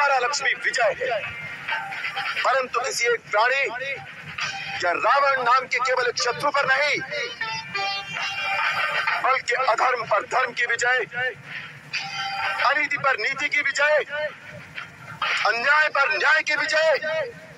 हमारा लक्ष्मी विजय है, परंतु किसी एक प्राणी या रावण नाम के केवल एक शत्रु पर नहीं, बल्कि अधर्म पर धर्म की विजय, अनीति पर नीति की विजय, अन्याय पर न्याय की विजय,